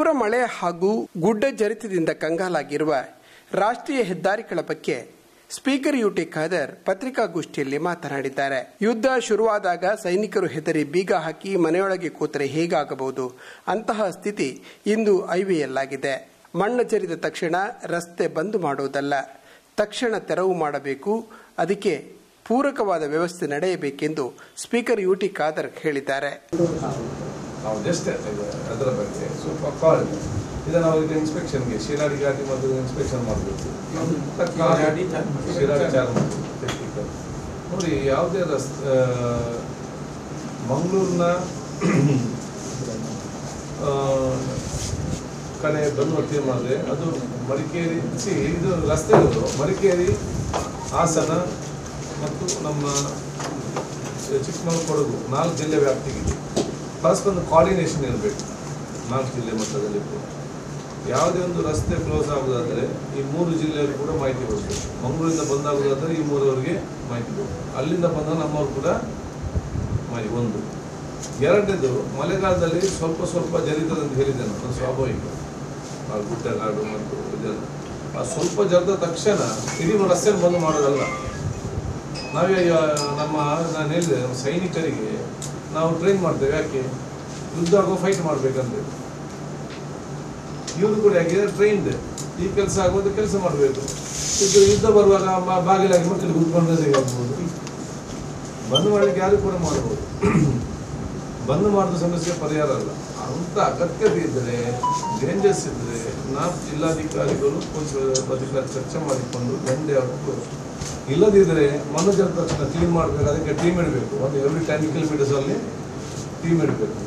ತೀವ್ರ ಮಳೆ ಹಾಗೂ ಗುಡ್ಡ ಜರಿತದಿಂದ ಕಂಗಾಲಾಗಿರುವ ರಾಷ್ಟ್ರೀಯ ಹೆದ್ದಾರಿಗಳ ಬಗ್ಗೆ ಸ್ಪೀಕರ್ ಯುಟಿ ಖಾದರ್ ಪತ್ರಿಕಾಗೋಷ್ಠಿಯಲ್ಲಿ ಮಾತನಾಡಿದ್ದಾರೆ. ಯುದ್ಧ ಶುರುವಾದಾಗ ಸೈನಿಕರು ಹೆದರಿ ಬೀಗ ಹಾಕಿ ಮನೆಯೊಳಗೆ ಕೂತರೆ ಹೇಗಾಗಬಹುದು? ಅಂತಹ ಸ್ಥಿತಿ ಇಂದು ಹೈವೇಯಲ್ಲಾಗಿದೆ. ಮಣ್ಣು ಜರಿದ ತಕ್ಷಣ ರಸ್ತೆ ಬಂದ್ ಮಾಡುವುದಲ್ಲ, ತಕ್ಷಣ ತೆರವು ಮಾಡಬೇಕು. ಅದಕ್ಕೆ ಪೂರಕವಾದ ವ್ಯವಸ್ಥೆ ನಡೆಯಬೇಕೆಂದು ಸ್ಪೀಕರ್ ಯುಟಿ ಖಾದರ್ ಹೇಳಿದ್ದಾರೆ. ನಾವು ಇನ್ಸ್ಪೆಕ್ಷನ್ಗೆ ಶಿರಾಡಿ ಘಾಟಿ ಮತ್ತು ಇನ್ಸ್ಪೆಕ್ಷನ್ ಮಾಡಬೇಕು. ಶಿರಾಡಿ ನೋಡಿ, ಯಾವುದೇ ಮಂಗಳೂರಿನ ಕಡೆ ಬರುವ ತೀರ್ಮಾನ ಅದು ಮಡಿಕೇರಿ ಇದು ರಸ್ತೆಗಳು ಮಡಿಕೇರಿ, ಹಾಸನ ಮತ್ತು ನಮ್ಮ ಚಿಕ್ಕಮಗಳೂರು, ಕೊಡಗು 4 ಜಿಲ್ಲೆ ವ್ಯಾಪ್ತಿಗೆ ಪರಸ್ಪರ ಕೋಆರ್ಡಿನೇಷನ್ ಇರಬೇಕು. 4 ಜಿಲ್ಲೆ ಮಟ್ಟದಲ್ಲಿ ಯಾವುದೇ ಒಂದು ರಸ್ತೆ ಕ್ಲೋಸ್ ಆಗುವುದಾದರೆ ಈ 3 ಜಿಲ್ಲೆಯವರು ಕೂಡ ಮಾಹಿತಿ ಕೊಡಬೇಕು. ಮಂಗಳೂರಿಂದ ಬಂದಾಗುವುದಾದರೆ ಈ 3ಅವರಿಗೆ ಮಾಹಿತಿ ಕೊಡಬೇಕು. ಅಲ್ಲಿಂದ ಬಂದ ನಮ್ಮವರು ಕೂಡ ಮಾಹಿತಿ. 1. 2ನೇದು, ಮಳೆಗಾಲದಲ್ಲಿ ಸ್ವಲ್ಪ ಜರಿತದೆ ಅಂತ ಹೇಳಿದೆ ನಾನು, ಸ್ವಾಭಾವಿಕ. ಗುಡ್ಡಗಾಡು ಮತ್ತು ಇದೆಲ್ಲ ಆ ಸ್ವಲ್ಪ ಜರದ ತಕ್ಷಣ ಇಡೀ ರಸ್ತೆ ಬಂದು ಮಾಡೋದಲ್ಲ. ನಾವೇ ನಾನು ಹೇಳಿದೆ, ನಮ್ಮ ಸೈನಿಕರಿಗೆ ನಾವು ಟ್ರೈನ್ ಮಾಡ್ತೇವೆ. ಯಾಕೆ? ಯುದ್ಧ ಆಗೋ ಫೈಟ್ ಮಾಡ್ಬೇಕಂತೇಳಿ. ಇವರು ಕೂಡ ಯಾಕೆ ಟ್ರೈನ್ಡ್ ಈ ಕೆಲಸ ಆಗೋದು ಕೆಲಸ ಮಾಡಬೇಕು. ಇದು ಯುದ್ಧ ಬರುವಾಗ ಬಾಗಿಲಾಗಿ ಮಕ್ಕಳಿಗೆ ಕೂತ್ಕೊಂಡ್ರೆ ಆಗ್ಬೋದು. ಬಂದ್ ಮಾಡಲಿಕ್ಕೆ ಯಾರು ಕೂಡ ಮಾಡ್ಬೋದು. ಬಂದ್ ಮಾಡಿದ ಸಮಸ್ಯೆ ಪರಿಹಾರ ಅಲ್ಲ. ಅಂತ ಅಗತ್ಯತೆ ಇದ್ದರೆ, ಡೇಂಜರ್ಸ್ ಇದ್ದರೆ ನಾವು ಜಿಲ್ಲಾಧಿಕಾರಿಗಳು ಅಧಿಕಾರಿ ಚರ್ಚೆ ಮಾಡಿಕೊಂಡು ದಂಡೆ ಹಾಕಬೇಕು. ಇಲ್ಲದಿದ್ದರೆ ಮಣ್ಣು ಜದ ತಕ್ಷಣ ಕ್ಲೀನ್ ಮಾಡಬೇಕು. ಅದಕ್ಕೆ ಟೀಮ್ ಇಡಬೇಕು. ಒಂದು ಎವ್ರಿ 10 ಕಿಲೋಮೀಟರ್ಸ್ ಅಲ್ಲಿ ಟೀಮ್ ಇಡಬೇಕು.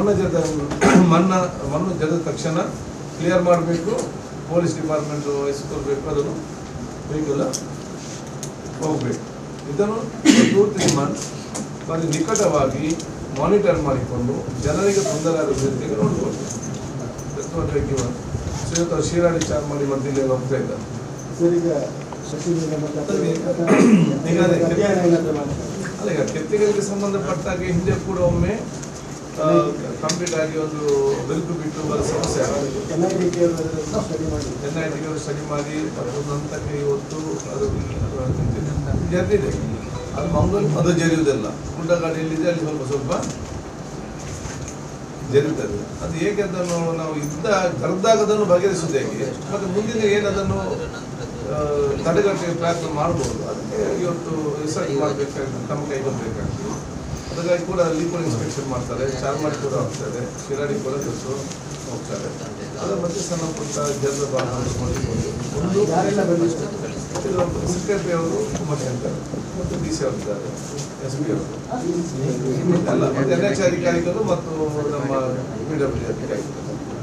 ಮಣ್ಣು ಜದ ತಕ್ಷಣ ಕ್ಲಿಯರ್ ಮಾಡಬೇಕು. ಪೊಲೀಸ್ ಡಿಪಾರ್ಟ್ಮೆಂಟ್ ವಹಿಸಿಕೊಳ್ಬೇಕು. ಅದನ್ನು ವೆಹಿಕಲ್ ಹೋಗಬೇಕು. ಇದನ್ನು 2-3 ಮಂತ್ಸ್ ನಿಕಟವಾಗಿ ಮಾನಿಟರ್ ಮಾಡಿಕೊಂಡು ಜನರಿಗೆ ತೊಂದರೆ ಆಗುವ ರೀತಿಗೆ ನೋಡ್ಬೋದು. ಶಿರಾಡಿ ಚಾರ್ಮಾಡಿ ಮಧ್ಯೆ ಹೋಗ್ತಾ ಇದ್ದಾರೆ. ಅಲ್ಲ, ಈಗ ಕೆತ್ತಿಗಳಿಗೆ ಸಂಬಂಧಪಟ್ಟಾಗ ಹಿಂದೆ ಕೂಡ ಒಮ್ಮೆ ಕಂಪ್ಲೀಟ್ ಆಗಿ ಒಂದು ಬಿರುಕು ಬಿಟ್ಟು ಬರೋ ಸಮಸ್ಯೆ NIT ಸ್ಟಡಿ ಮಾಡಿ ಒಂದು ಹಂತಕ್ಕೆ ಇವತ್ತು ಅದು ಜರಿದಿದೆ. ಅದು ಮಂಗಳೂರು ಅದು ಜರಿಯುವುದಿಲ್ಲ. ಗುಡ್ಡಗಾಡಿಯಲ್ಲಿದೆ, ಅಲ್ಲಿ ಸ್ವಲ್ಪ ಜರಿಯುತ್ತದೆ. ಅದು ಹೇಗೆ ಅದನ್ನು ನಾವು ಕರೆದಾಗ ಅದನ್ನು ಬಗೆಹರಿಸುವುದು ಹೇಗೆ, ಮತ್ತು ಮುಂದಿನ ಏನದನ್ನು ತಡೆಗಟ್ಟೆ ಪ್ರಯತ್ನ ಮಾಡ್ಬೋದು. ಅದಕ್ಕೆ ಇವತ್ತು ರಿಸರ್ಚ್ ಮಾಡಬೇಕಾಗ್ತದೆ, ತಮ್ಮ ಕೈಗೊಳ್ಳಬೇಕಾಗ್ತದೆ. ಅದಕ್ಕಾಗಿ ಕೂಡ ಅಲ್ಲಿ ಕೂಡ ಇನ್ಸ್ಪೆಕ್ಷನ್ ಮಾಡ್ತಾರೆ. ಚಾರ್ಮಾಡಿ ಕೂಡ ಹೋಗ್ತಾರೆ, ಶಿರಾಡಿ ಕೂಡ ಹೋಗ್ತಾರೆ. ಅದರ ಮಧ್ಯೆ ಸಣ್ಣ ಪುಟ್ಟ ಜನರ ಭಾಗ ನೋಡಿಕೊಂಡು ಒಂದು ಸೆಕ್ರೆಟರಿ ಅವರು ಉಮಾಶಂಕರ್ ಮತ್ತು DC ಅವರಿದ್ದಾರೆ, SP ಅವರು ಎಲ್ಲ, ಮತ್ತು NH ಅಧಿಕಾರಿಗಳು ಮತ್ತು ನಮ್ಮ PWD ಅಧಿಕಾರಿಗಳು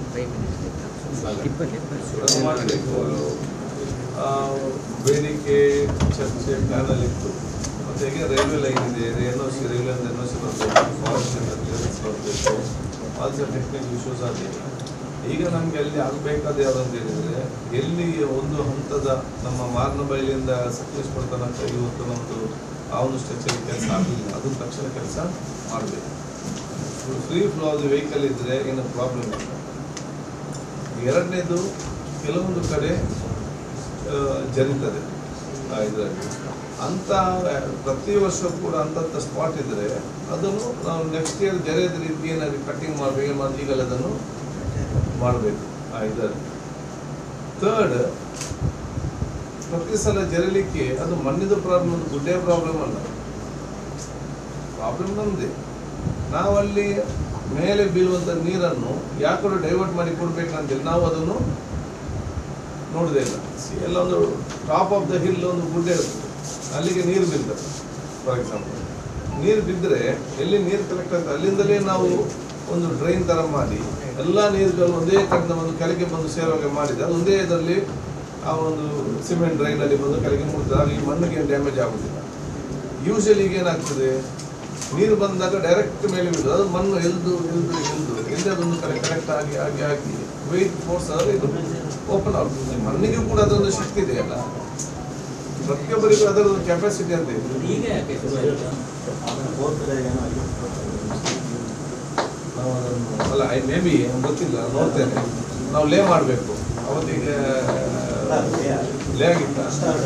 ವೇದಿಕೆ ಚರ್ಚೆ ಪ್ಯಾನಲ್ ಇತ್ತು. ಮತ್ತು ಈಗ ರೈಲ್ವೆ ಲೈನ್ ಇದೆ, NOC ರೈಲ್ವೆ ಅಂತ NOC ಬರಬೇಕು, ಫಾರೆಸ್ಟ್ ಕ್ಲಿಯರೆನ್ಸ್ ಬರಬೇಕು, ಆಲ್ಸೋ ಟೆಕ್ನಿಕಲ್ ಇಶ್ಯೂಸ್ ಆಗಿದೆ. ಈಗ ನಮಗೆ ಅಲ್ಲಿ ಆಗಬೇಕಾದ ಯಾವುದಂತ ಹೇಳಿದರೆ, ಎಲ್ಲಿ ಒಂದು ಹಂತದ ನಮ್ಮ ಮಾರ್ನಬೈಲಿಂದ ಸಕಲೇಶ್ಪುರ ತನಕ ಇವತ್ತು ನಮ್ಮದು ಆ ಒಂದು ಸ್ಟ್ರೆಚಲ್ಲಿ ಕೆಲಸ ಆಗಲಿಲ್ಲ, ಅದು ತಕ್ಷಣ ಕೆಲಸ ಮಾಡಬೇಕು. ಫ್ರೀ ಫ್ಲೋ ಆದ ವೆಹಿಕಲ್ ಇದ್ದರೆ ಏನು ಪ್ರಾಬ್ಲಮ್ ಇಲ್ಲ. 2ನೇದು, ಕೆಲವೊಂದು ಕಡೆ ಜರಿತದೆ ಇದರಲ್ಲಿ. ಅಂಥ ಪ್ರತಿ ವರ್ಷ ಕೂಡ ಅಂಥ ಸ್ಪಾಟ್ ಇದ್ದರೆ ಅದನ್ನು ನಾವು ನೆಕ್ಸ್ಟ್ ಇಯರ್ ಜರಿಯದ ರೀತಿ ಏನಾದರೂ ಕಟ್ಟಿಂಗ್ ಮಾಡಬೇಕು. ಈಗಲೇ ಅದನ್ನು ಮಾಡಬೇಕು ಇದರಲ್ಲಿ. 3rd, ಪ್ರತಿ ಸಲ ಜರಿಲಿಕ್ಕೆ ಅದು ಮಣ್ಣಿದ ಪ್ರಾಬ್ಲಮ್, ಒಂದು ಗುಡ್ಡೆಯ ಪ್ರಾಬ್ಲಮ್ ಅಲ್ಲ. ಪ್ರಾಬ್ಲಮ್ ನಮ್ಮದೇ. ನಾವಲ್ಲಿ ಮೇಲೆ ಬೀಳುವಂಥ ನೀರನ್ನು ಯಾಕಡೆ ಡೈವರ್ಟ್ ಮಾಡಿ ಕೊಡ್ಬೇಕಂತೇಳಿ ನಾವು ಅದನ್ನು ನೋಡೋದೇ ಇಲ್ಲ. ಎಲ್ಲ ಒಂದು ಟಾಪ್ ಆಫ್ ದ ಹಿಲ್ ಒಂದು ಗುಡ್ಡೆ ಇರ್ತದೆ, ಅಲ್ಲಿಗೆ ನೀರು ಬಿದ್ದರೆ ಫಾರ್ ಎಕ್ಸಾಂಪಲ್ ನೀರು ಬಿದ್ದರೆ ಎಲ್ಲಿ ನೀರು ಕಲೆಕ್ಟ್ ಆಗ್ತದೆ ಅಲ್ಲಿಂದಲೇ ನಾವು ಒಂದು ಡ್ರೈನ್ ಥರ ಮಾಡಿ ಎಲ್ಲ ನೀರುಗಳು ಒಂದೇ ಕಡೆಯಿಂದ ಒಂದು ಕೆಳಗೆ ಬಂದು ಸೇರುವಾಗ ಮಾಡಿದರೆ ಅದು ಒಂದೇ ಇದರಲ್ಲಿ ಆ ಒಂದು ಸಿಮೆಂಟ್ ಡ್ರೈನಲ್ಲಿ ಬಂದು ಕೆಳಗೆ ಮುಟ್ತದೆ. ಆಗ ಈ ಮಣ್ಣಿಗೆ ಡ್ಯಾಮೇಜ್ ಆಗೋದಿಲ್ಲ. ಯೂಶಲಿ ಈಗ ಏನಾಗ್ತದೆ, ನೀರು ಬಂದಾಗ ಡೈರೆಕ್ಟ್ ಮೇಲೆ ಬಿಡೋದು, ಅದು ಮಣ್ಣು ಎಲ್ದು ಎಲ್ಲೇ ಅದೊಂದು ಕರೆಕ್ಟ್ ಆಗಿ ವೆಯ್ಟ್ ಫೋರ್ಸ್ ಆದರೆ ಇದು ಓಪನ್ ಆಗ್ತದೆ. ಮಣ್ಣಿಗೂ ಕೂಡ ಅದೊಂದು ಶಕ್ತಿ ಇದೆಯಲ್ಲ, ಪ್ರತಿಯೊಬ್ಬರಿಗೂ ಅದರದ್ದು ಕೆಪಾಸಿಟಿ ಅಂತ ಇದೆ. ನಾವು ಅದನ್ನು ಅಲ್ಲ ಮೇ ಬಿ ಗೊತ್ತಿಲ್ಲ, ನೋಡ್ತೇನೆ. ನಾವು ಲೇ ಮಾಡಬೇಕು. ಅವತ್ತಿಗೆ ಲೇ ಆಗಿತ್ತ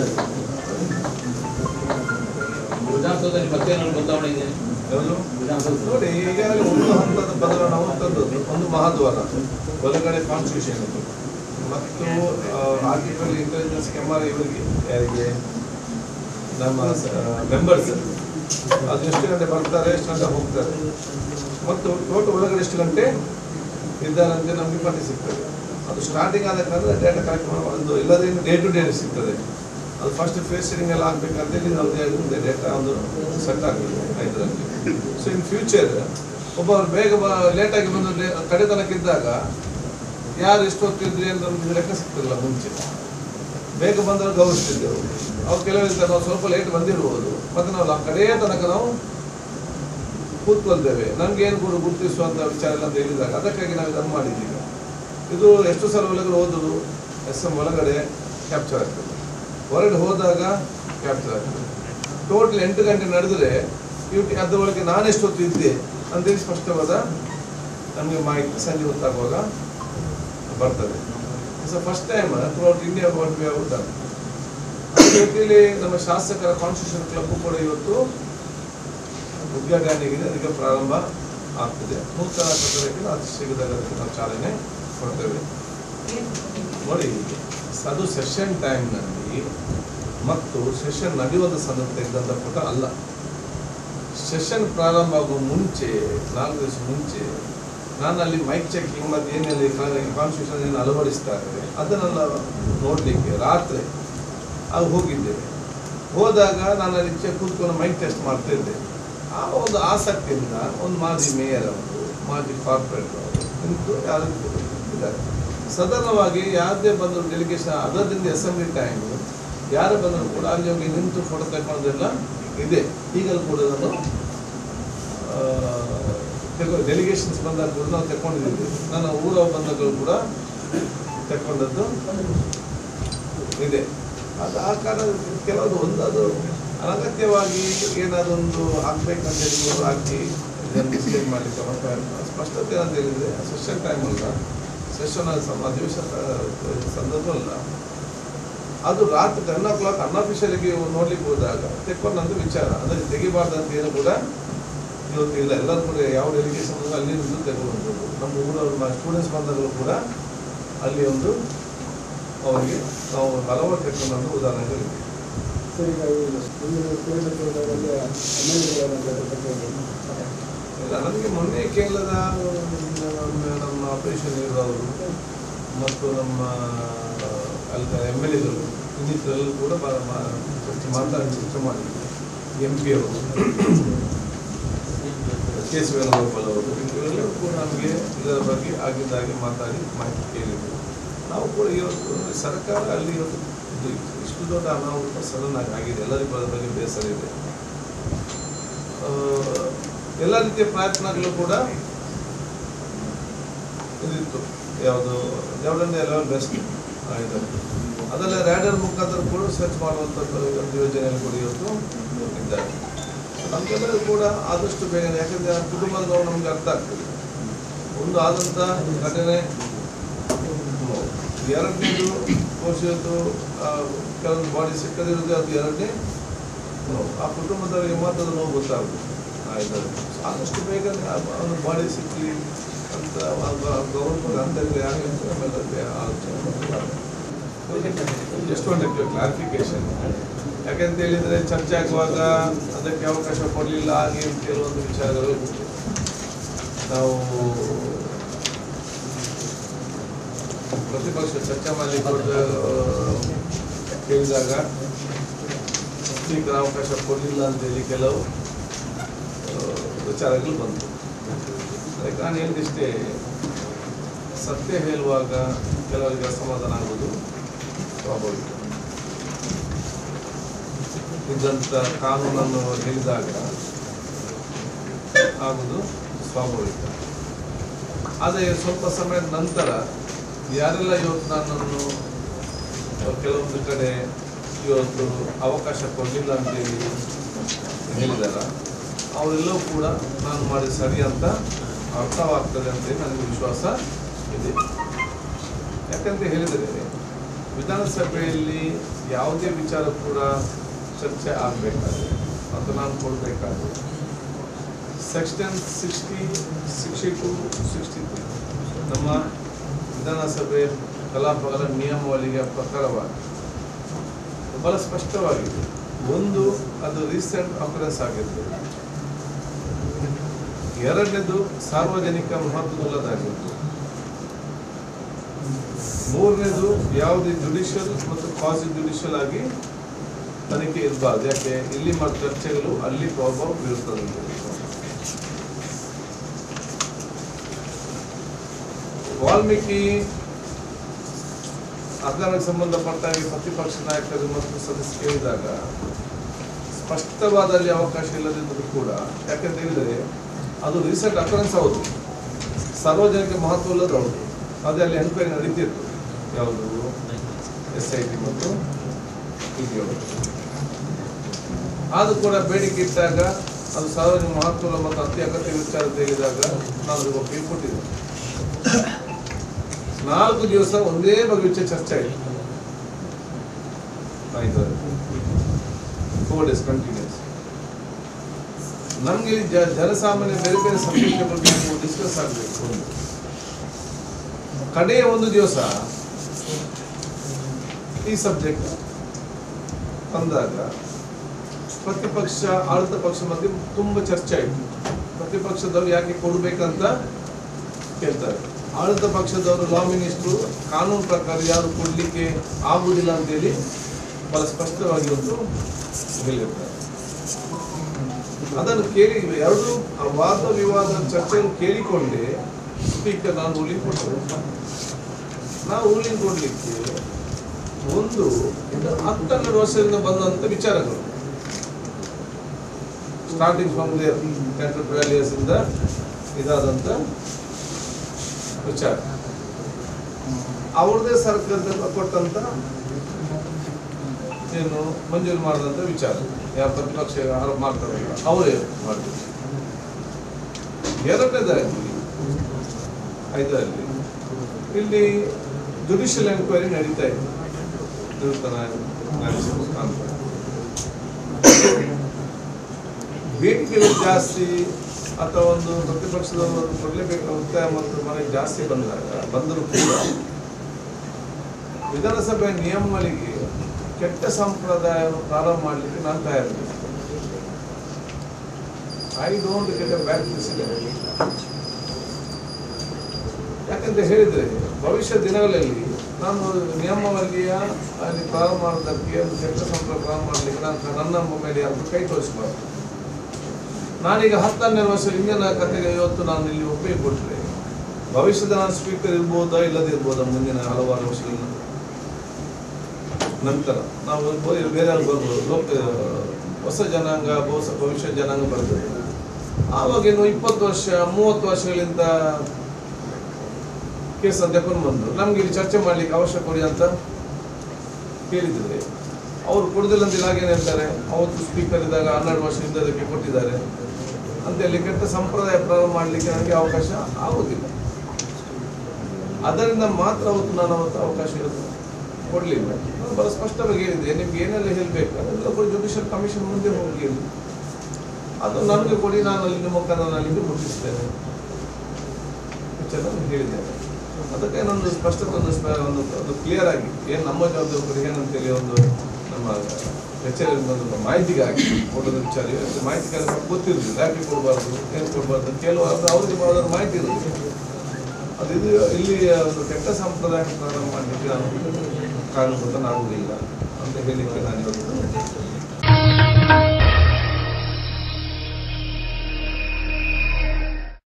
ವಿಧಾನಸೌಧದಲ್ಲಿ ಮತ್ತೇನಾದ್ರು ಬದಲಾವಣೆ ಇದೆ ನೋಡಿ. ಈಗಾಗಲೇ ಒಂದು ಹಂತದ ಬದಲಾವಣೆ ತಂದದ್ದು ಒಂದು ಮಹದ್ವಾರ ಒಳಗಡೆ ಕಾನ್ಸ್ಟಿಟ್ಯೂಷನ್ ಇದು, ಮತ್ತು ಆರ್ಟಿಫಿಷಿಯಲ್ ಇಂಟೆಲಿಜೆನ್ಸ್ ಕ್ಯಾಮರಾ ಇವರಿಗೆ ಯಾರಿಗೆ ನಮ್ಮ ಮೆಂಬರ್ಸ್ ಅದು ಎಷ್ಟು ಗಂಟೆ ಬರ್ತಾರೆ, ಎಷ್ಟು ಗಂಟೆ ಹೋಗ್ತಾರೆ, ಮತ್ತು ಟೋಟಲ್ ಒಳಗಡೆ ಎಷ್ಟು ಗಂಟೆ ಇದ್ದಾರಂತೆ ನಮಗೆ ಪಟ್ಟಿ ಸಿಗ್ತದೆ. ಅದು ಸ್ಟಾರ್ಟಿಂಗ್ ಆದಕ್ಕಂದ್ರೆ ಡೇಟಾ ಕಲೆಕ್ಟ್ ಮಾಡೋದು ಎಲ್ಲದರಿಂದ ಡೇ ಟು ಡೇ ಸಿಗ್ತದೆ. ಅದು ಫಸ್ಟ್ ಫೇಸ್ ಸೆಟ್ಟಿಂಗ್ ಎಲ್ಲ ಆಗಬೇಕಂತೇಳಿ ನಾವು ಡೇಟಾ ಒಂದು ಸೆಟ್ ಆಗ್ತದೆ ಇದರಲ್ಲಿ. ಸೊ ಇನ್ ಫ್ಯೂಚರ್ ಒಬ್ಬರು ಬೇಗ ಲೇಟಾಗಿ ಬಂದು ಕಡೆತನಕ್ಕಿದ್ದಾಗ ಯಾರು ಎಷ್ಟು ಹೊತ್ತಿದ್ರಿ ಅಂತ ನಮಗೆ ಲೆಕ್ಕ ಸಿಗ್ತಿರಲ್ಲ. ಮುಂಚೆ ಬೇಗ ಬಂದಾಗ ಗೌರವಿಸ್ತಿದ್ದೆವು. ಅವ್ರು ಕೆಲವರಿಂದ ನಾವು ಸ್ವಲ್ಪ ಲೇಟ್ ಬಂದಿರ್ಬೋದು, ಮತ್ತು ನಾವು ಕಡೆಯ ತನಕ ನಾವು ಕೂತ್ಕೊಳ್ತೇವೆ. ನಮ್ಗೆ ಏನು ಕೂಡ ಗುರುತಿಸುವಂಥ ವಿಚಾರ ಇಲ್ಲ ಅಂತ ಹೇಳಿದಾಗ ಅದಕ್ಕಾಗಿ ನಾವು ಇದನ್ನು ಮಾಡಿದ್ದೀವಿ. ಇದು ಎಷ್ಟು ಸಲ ಒಳಗಡೆ ಹೋದದು SM ಒಳಗಡೆ ಕ್ಯಾಪ್ಚರ್ ಆಗ್ತದೆ, ಹೊರಗಡೆ ಹೋದಾಗ ಕ್ಯಾಪ್ಚರ್ ಆಗ್ತದೆ. ಟೋಟಲ್ 8 ಗಂಟೆ ನಡೆದರೆ ಅದರೊಳಗೆ ನಾನೆಷ್ಟು ಹೊತ್ತು ಇದ್ದೆ ಅಂತೇಳಿ ಸ್ಪಷ್ಟವಾದ ನಮಗೆ ಮಾಹಿತಿ ಸಂಜೆ ಹೊತ್ತಾಗುವಾಗ ಬರ್ತದೆ. So first time throughout India what we have done. ಅದೇ ರೀತಿಯಲ್ಲಿ ನಮ್ಮ ಶಾಸಕರ ಕಾನ್ಸ್ಟಿಟ್ಯೂಷನ್ ಕ್ಲಬ್ ಕೂಡ ಇವತ್ತು ಉದ್ಘಾಟನೆ ಆಗಿದೆ, ಅದಕ್ಕೆ ಪ್ರಾರಂಭ ಆಗ್ತದೆ. ನೂತನ ಕಟ್ಟಡಕ್ಕೆ ಅತಿ ಶೀಘ್ರದಲ್ಲಿ ನಾವು ಚಾಲನೆ ಕೊಡ್ತೇವೆ. ನೋಡಿ, ಅದು ಸೆಷನ್ ಟೈಮ್ನಲ್ಲಿ ಮತ್ತು ಸೆಷನ್ ನಡೆಯುವಂಥ ಸಂದರ್ಭ ತೆಗೆದಂಥ ಫೋಟೋ ಅಲ್ಲ. ಸೆಷನ್ ಪ್ರಾರಂಭ ಆಗುವ ಮುಂಚೆ 4 ದಿವಸ ಮುಂಚೆ ನಾನು ಅಲ್ಲಿ ಮೈಕ್ ಚೆಕಿಂಗ್ ಮತ್ತು ಏನೆಲ್ಲ ಕಾನ್ಸ್ಟಿಟ್ಯೂಷನ್ ಏನು ಅಳವಡಿಸ್ತಾರೆ ಅದನ್ನೆಲ್ಲ ನೋಡಲಿಕ್ಕೆ ರಾತ್ರಿ ಅದು ಹೋಗಿದ್ದೇವೆ. ಹೋದಾಗ ನಾನು ಅಲ್ಲಿ ಕೂತ್ಕೊಂಡು ಮೈಕ್ ಟೆಸ್ಟ್ ಮಾಡ್ತಾ ಇದ್ದೆ. ಆ ಒಂದು ಆಸಕ್ತಿಯಿಂದ ಒಂದು ಮಾಜಿ ಮೇಯರ್ ಅವರು, ಮಾಜಿ ಕಾರ್ಪೊರೇಟರ್ ಅವರು ನಿಂತು ಯಾರು ಇದ್ದಾರೆ. ಸಾಧಾರಣವಾಗಿ ಯಾವುದೇ ಬಂದರು ಡೆಲಿಗೇಷನ್ ಅದರಿಂದ ಅಸೆಂಬ್ಲಿ ಟೈಮ್ ಯಾರು ಬಂದರೂ ಕೂಡ ಅಲ್ಲಿ ಹೋಗಿ ನಿಂತು ಫೋಟೋ ತಗೊಳ್ಳೋದೆಲ್ಲ ಇದೆ. ಈಗಲೂ ಕೂಡ ನಾನು ಡೆಲಿಗೇಷನ್ಸ್ ಬಂದಾಗ ಕೂಡ ನಾವು ತಗೊಂಡಿದ್ದೀವಿ. ನನ್ನ ಊರ ಬಂದಾಗಲೂ ಕೂಡ ತಗೊಂಡದ್ದು ಇದೆ. ಅದು ಆ ಕಾರಣ ಕೆಲವೊಂದು ಒಂದದು ಅನಗತ್ಯವಾಗಿ ಏನಾದರೂ ಒಂದು ಹಾಕ್ಬೇಕಂತ ಹೇಳಿ ಹಾಕಿ ಇದನ್ನು ಡಿಸ್ಪ್ಲೇ ಮಾಡಲಿಕ್ಕೆ ಸ್ಪಷ್ಟತೆ ಅಂತ ಹೇಳಿದರೆ ಸೆಷನ್ ಟೈಮ್ ಅಲ್ಲ, ಸೆಷನ್ ಅಧಿವೇಶನ ಸಂದರ್ಭ ಅಲ್ಲ. ಅದು ರಾತ್ರಿ 10 o'clock ಅನ್ಅಫಿಷಿಯಲಿಗೆ ನೋಡ್ಲಿಕ್ಕೆ ಹೋದಾಗ ತೆಕ್ಕೊಂಡಂತ ವಿಚಾರ ಅಂದರೆ ತೆಗಿಬಾರ್ದಂತ ಏನು ಕೂಡ ಇವತ್ತು ಇಲ್ಲ. ಎಲ್ಲರೂ ಕೂಡ ಯಾವ ಡೆಲಿಗೇಷನ್ ಅಲ್ಲಿ ತೆಗೆದುಕೊಂಡು ನಮ್ಮ ಊರವ್ರ ಸ್ಟೂಡೆಂಟ್ಸ್ ಬಂದಾಗಲೂ ಕೂಡ ಅಲ್ಲಿ ಒಂದು ಅವರಿಗೆ ನಾವು ಹಲವಾರು ತೆಕ್ಕೊಂಡಂತ ಉದಾಹರಣೆಗಳಿವೆ. ಇಲ್ಲ, ನನಗೆ ಮೊನ್ನೆ ಕೇರಳದ ನಮ್ಮ ಆಪರೇಷನ್ ಇರೋರು ಮತ್ತು ನಮ್ಮ MLAಗಳು ಇನ್ನಿತರಲ್ಲೂ ಕೂಡ ಚರ್ಚೆ ಮಾಡಿದ್ವಿ. MP ಅವರು, KS ವೇಣುಗೋಪಾಲ್ ಅವರು, ಇವರೆಲ್ಲರೂ ಕೂಡ ನಮಗೆ ಇದರ ಬಗ್ಗೆ ಆಗಿದ್ದಾಗೆ ಮಾತಾಡಿ ಮಾಹಿತಿ ಕೇಳಿದ್ರು. ನಾವು ಕೂಡ ಇವತ್ತು ಸರ್ಕಾರ ಅಲ್ಲಿ ಇವತ್ತು ಇಷ್ಟು ದೊಡ್ಡ ಅನಾಹುತ ಸಡನ್ ಆಗಿದೆ. ಎಲ್ಲರಿಗೂ ಅದರ ಬಗ್ಗೆ ಬೇಸರ ಇದೆ. ಎಲ್ಲ ರೀತಿಯ ಪ್ರಯತ್ನಗಳು ಕೂಡ ಇದಿತ್ತು. ಯಾವುದು ಲೆವೆಲ್ ಬೆಸ್ಟ್ ಆಗಿದೆ. ಅದೆಲ್ಲ ರ್ಯಾಡರ್ ಮುಖಾಂತರ ಕೂಡ ಸರ್ಚ್ ಮಾಡುವಂಥ ಒಂದು ಯೋಜನೆಯಲ್ಲಿ ಕೂಡ ಇವತ್ತು ಇದ್ದಾರೆ. ನಮಗೆಲ್ಲರೂ ಕೂಡ ಆದಷ್ಟು ಬೇಗನೆ, ಯಾಕಂದರೆ ಆ ಕುಟುಂಬದ ನಮ್ಗೆ ಅರ್ಥ ಆಗ್ತದೆ. ಒಂದು ಆದಂಥ ಘಟನೆ, ಎರಡನೇದು ವರ್ಷದ್ದು ಕೆಲವೊಂದು ಬಾಡಿ ಸಿಕ್ಕದಿರೋದು, ಅದು ಎರಡನೇ ನೋವು. ಆ ಕುಟುಂಬದವರಿಗೆ ಮಾತ್ರ ಅದು ನೋವು ಗೊತ್ತಾಗುತ್ತೆ. ಆದಷ್ಟು ಬೇಗನೆ ಒಂದು ಬಾಡಿ ಸಿಕ್ಕಲಿ ಅಂತ ಗೌರ್ಮೆಂಟ್ ಅಂತಂದರೆ ಆಮೇಲೆ ಆಲೋಚನೆ ಎಷ್ಟು ಒಂದು ಕ್ಲಾರಿಫಿಕೇಶನ್. ಯಾಕೆಂತ ಹೇಳಿದರೆ ಚರ್ಚೆ ಆಗುವಾಗ ಅದಕ್ಕೆ ಅವಕಾಶ ಕೊಡಲಿಲ್ಲ, ಹಾಗೆ ಕೆಲವೊಂದು ವಿಚಾರಗಳು ನಾವು ಪ್ರತಿಪಕ್ಷ ಚರ್ಚೆ ಮಾಡಲಿಕ್ಕೆ ಕೇಳಿದಾಗ ಸ್ಪೀಕರ್ ಅವಕಾಶ ಕೊಡಲಿಲ್ಲ ಅಂತೇಳಿ ಕೆಲವು ವಿಚಾರಗಳು ಬಂತು. ಅದಕ್ಕೆ ನಾನು ಹೇಳಿದಿಷ್ಟೇ, ಸತ್ಯ ಹೇಳುವಾಗ ಕೆಲವರಿಗೆ ಅಸಮಾಧಾನ ಆಗೋದು ಸ್ವಾಭಾವಿಕ. ಇದ್ದಂಥ ಕಾನೂನನ್ನು ಹೇಳಿದಾಗ ಆಗೋದು ಸ್ವಾಭಾವಿಕ. ಆದರೆ ಸ್ವಲ್ಪ ಸಮಯದ ನಂತರ ಯಾರೆಲ್ಲ ಇವತ್ತು ನನ್ನನ್ನು ಕೆಲವೊಂದು ಕಡೆ ಇವತ್ತು ಅವಕಾಶ ಕೊಡಲಿಲ್ಲ ಅಂತೇಳಿ ಹೇಳಿದಾರ, ಅವರೆಲ್ಲವೂ ಕೂಡ ನಾನು ಮಾಡಿ ಸರಿ ಅಂತ ಅರ್ಥವಾಗ್ತದೆ ಅಂತ ನನಗೆ ವಿಶ್ವಾಸ ಇದೆ. ಯಾಕಂತ ಹೇಳಿದರೆ ವಿಧಾನಸಭೆಯಲ್ಲಿ ಯಾವುದೇ ವಿಚಾರ ಕೂಡ ಚರ್ಚೆ ಆಗಬೇಕಾದ್ರೆ ಮತ್ತು ನಾನು ಕೊಡಬೇಕಾದ್ರೆ ಸೆಕ್ಷನ್ 60, 62, 63 ನಮ್ಮ ವಿಧಾನಸಭೆ ಕಲಾಪಗಳ ನಿಯಮಾವಳಿಯ ಪ್ರಕಾರವಾಗಿ ಬಹಳ ಸ್ಪಷ್ಟವಾಗಿದೆ. ಒಂದು, ಅದು ರೀಸೆಂಟ್ ಅಕರೆನ್ಸ್ ಆಗಿರ್ತದೆ. ಎರಡನೇದು ಸಾರ್ವಜನಿಕ ಮಹತ್ವವುಳ್ಳದಾಗಿತ್ತು. ಮೂರನೇದು ಯಾವುದೇ ಜುಡಿಷಿಯಲ್ ಮತ್ತು ಕ್ವಾಸಿ ಜುಡಿಷಿಯಲ್ ಆಗಿ ತನಿಖೆ ಇರಬಾರ್ದು. ಯಾಕೆ ಇಲ್ಲಿ ಮತ್ತು ಚರ್ಚೆಗಳು ಅಲ್ಲಿ ಪ್ರಭಾವ ಬೀರುತ್ತದೆ. ವಾಲ್ಮೀಕಿ ಹಗರಣಕ್ಕೆ ಸಂಬಂಧಪಟ್ಟಾಗಿ ಪ್ರತಿಪಕ್ಷ ನಾಯಕರು ಮತ್ತು ಸದಸ್ಯರು ಕೇಳಿದಾಗ ಸ್ಪಷ್ಟವಾದ ಅಲ್ಲಿ ಅವಕಾಶ ಇಲ್ಲದಿದ್ದರೂ ಕೂಡ, ಯಾಕೆಂತ ಹೇಳಿದರೆ ಅದು ರೀಸೆಂಟ್ ಅಕರೆನ್ಸ್ ಹೌದು, ಸಾರ್ವಜನಿಕ ಮಹತ್ವವುಳ್ಳದು ಹೌದು. ಅದೇ ಅಲ್ಲಿ ಎನ್ಕ್ವೈರಿ ನಡೀತಿತ್ತು, ಯಾವುದು SIT ಮತ್ತು ED. ಅದು ಕೂಡ ಬೇಡಿಕೆ ಇಟ್ಟಾಗ ಅದು ಸಾರ್ವಜನಿಕ ಮಹತ್ವದ ಮತ್ತು ಅತಿ ಅಗತ್ಯ ವಿಚಾರ ತೆಗೆದಾಗ ನಾನು ಒಪ್ಪಿಗೆ ಕೊಟ್ಟಿದ್ದೆ. 4 ದಿವಸ ಒಂದೇ ಬಗ್ಗೆ ವಿಷಯ ಚರ್ಚೆ ಆಯಿತು. 4 days ಕಂಟಿನ್ಯೂಸ್. ನಮ್ಗೆ ಜನಸಾಮಾನ್ಯ ಬೇರೆ ಬೇರೆ ಸಬ್ಜೆಕ್ಟ್ ಬಗ್ಗೆ ಡಿಸ್ಕಸ್ ಆಗಬೇಕು. ಕಡೆಯ ಒಂದು ದಿವಸ ಈ ಸಬ್ಜೆಕ್ಟ್ ಬಂದಾಗ ಪ್ರತಿಪಕ್ಷ ಆಡಳಿತ ಪಕ್ಷ ಮಧ್ಯೆ ತುಂಬಾ ಚರ್ಚೆ ಆಯಿತು. ಪ್ರತಿಪಕ್ಷದವರು ಯಾಕೆ ಕೊಡಬೇಕಂತ ಕೇಳ್ತಾರೆ. ಆಡಳಿತ ಪಕ್ಷದವರು ಲಾ ಮಿನಿಸ್ಟ್ರು ಕಾನೂನು ಪ್ರಕಾರ ಯಾರು ಕೊಡ್ಲಿಕ್ಕೆ ಆಗುವುದಿಲ್ಲ ಅಂತೇಳಿ ಬಹಳ ಸ್ಪಷ್ಟವಾಗಿ ಒಂದು ಹೇಳಿರ್ತಾರೆ. ಅದನ್ನು ಕೇಳಿ ಎರಡು ವಾದ ವಿವಾದ ಚರ್ಚೆಯನ್ನು ಕೇಳಿಕೊಂಡೆ ಸ್ಪೀಕರ್ ನಾನು ರೂಲಿಂಗ್ ಕೊಟ್ಟರು. ನಾವು ರೂಲಿಂಗ್ ಕೊಡ್ಲಿಕ್ಕೆ ಒಂದು 12 ವರ್ಷದಿಂದ ಬಂದಂತ ವಿಚಾರಗಳು, starting from there 10 to 12 years ಇಂದ ಇದಾದಂತ ವಿಚಾರ, ಅವ್ರದೇ ಸರ್ಕಾರದಲ್ಲಿ ಕೊಟ್ಟಂತ ಏನು ಮಂಜೂರು ಮಾಡಿದಂತ ವಿಚಾರ, ಯಾವ ಪ್ರತಿಪಕ್ಷ ಮಾಡ್ತಾರೆ ಅವರೇ ಮಾಡ್ತಾರೆ. ಎರಡನೇದಾಗಿ 5ರಲ್ಲಿ ಇಲ್ಲಿ ಜುಡಿಷಿಯಲ್ ಎನ್ಕ್ವೈರಿ ನಡೀತಾ ಇದೆ. ಬೇಡಿಕೆಗಳು ಜಾಸ್ತಿ ಅಥವಾ ಒಂದು ಪ್ರತಿಪಕ್ಷದವರು ಕೊಡಲೇಬೇಕು ಒತ್ತಾಯ ಮತ್ತು ಮನೆಗೆ ಜಾಸ್ತಿ ಬಂದರೂ ಕೂಡ ವಿಧಾನಸಭೆ ನಿಯಮಗಳಿಗೆ ಕೆಟ್ಟ ಸಂಪ್ರದಾಯ ಪ್ರಾರಂಭ ಮಾಡಲಿಕ್ಕೆ ನಾನು ತಯಾರಿದ್ದೆ. I don't get a bad president. ಯಾಕಂತ ಹೇಳಿದ್ರೆ ಭವಿಷ್ಯ ದಿನಗಳಲ್ಲಿ ನಾನು ನಿಯಮಾವಳಿಯ ಅಲ್ಲಿ ಪ್ರಾರಂಭ ಮಾಡೋದಕ್ಕೆ ಒಂದು ಕೆಟ್ಟ ಸಂಪ್ರದಾಯ ಪ್ರಾರಂಭ ಮಾಡಲಿಕ್ಕೆ ನಾನು ನನ್ನ ಮೇಲೆ ಯಾರು ಕೈ ತೋರಿಸಬಾರ್ದು. ನಾನೀಗ 10-12 ವರ್ಷ ಹಿಂದಿನ ಕಥೆಗೆ ಇವತ್ತು ನಾನು ಇಲ್ಲಿ ಒಪ್ಪಿಗೆ ಕೊಟ್ಟರೆ ಭವಿಷ್ಯದ ನಾನು ಸ್ಪೀಕರ್ ಇರ್ಬೋದಾ ಇಲ್ಲದಿರ್ಬೋದಾ ಮುಂದಿನ ಹಲವಾರು ವರ್ಷಗಳ ನಂತರ ನಾವು ಬೇರೆ ಬರ್ಬೋದು, ಹೊಸ ಜನಾಂಗ ಭವಿಷ್ಯ ಜನಾಂಗ ಬರ್ತದೆ. ಆವಾಗ ಇನ್ನು 20 ವರ್ಷ 30 ವರ್ಷಗಳಿಂದ ಕೇಸ್ ತಗೊಂಡು ಬಂದು ನಮ್ಗೆ ಇಲ್ಲಿ ಚರ್ಚೆ ಮಾಡ್ಲಿಕ್ಕೆ ಅವಶ್ಯ ಕೊಡಿ ಅಂತ ಕೇಳಿದ್ರೆ ಅವರು ಕೊಡುದಿಲ್ಲ ಅಂತ ಇಲಾಖೆ ಹೇಳ್ತಾರೆ. ಅವತ್ತು ಸ್ಪೀಕರ್ ಇದ್ದಾಗ 12 ವರ್ಷದಿಂದ ಅದಕ್ಕೆ ಕೊಟ್ಟಿದ್ದಾರೆ ಅಂತೇಳಿ ಕೆಟ್ಟ ಸಂಪ್ರದಾಯ ಪ್ರಾರಂಭ ಮಾಡಲಿಕ್ಕೆ ನನಗೆ ಅವಕಾಶ ಆಗುವುದಿಲ್ಲ. ಅದರಿಂದ ಮಾತ್ರ ಅವತ್ತು ನಾನು ಅವಕಾಶ ಕೊಡಲಿಲ್ಲ. ನಾನು ಬಹಳ ಸ್ಪಷ್ಟವಾಗಿ ಹೇಳಿದೆ, ನಿಮ್ಗೆ ಏನೆಲ್ಲ ಹೇಳಬೇಕು ಅದೆಲ್ಲ ಕೊಡಿ, ಜುಡಿಷಿಯಲ್ ಕಮಿಷನ್ ಮುಂದೆ ಹೋಗಿ ಅದು ನನಗೆ ಕೊಡಿ, ನಾನು ಅಲ್ಲಿನ ಮುಖಾಂತರ ಅಲ್ಲಿಂದ ಮುಟ್ಟಿಸ್ತೇನೆ ಹೇಳಿದ್ದೇನೆ. ಅದಕ್ಕೆ ನಂದು ಸ್ಪಷ್ಟತೆ ಒಂದು ಕ್ಲಿಯರ್ ಆಗಿ ಏನು ನಮ್ಮ ಜವಾಬ್ದಾರಿ ಏನಂತೇಳಿ ಒಂದು ನಮ್ಮ ಕಚೇರಿ ಮಾಹಿತಿಗಾಗಿ ಕೊಡೋದ ವಿಚಾರ ಮಾಹಿತಿಗಾಗಿ ಗೊತ್ತಿರೋದಿಲ್ಲ. ಯಾಕೆ ಕೊಡಬಾರ್ದು, ಏನು ಕೊಡಬಾರ್ದು, ಕೆಲವು ಅವ್ರಿಗೆ ಯಾವುದಾದ್ರು ಮಾಹಿತಿ ಇರೋದು. ಅದು ಇದು ಇಲ್ಲಿ ಒಂದು ಕೆಟ್ಟ ಸಂಪ್ರದಾಯ ಪ್ರಾರಂಭ ಮಾಡಲಿಕ್ಕೆ ನಾನು ಕಾರಣಗೊತ್ತಾಗುವುದಿಲ್ಲ ಅಂತ ಹೇಳಿಕ್ಕೆ ನಾನು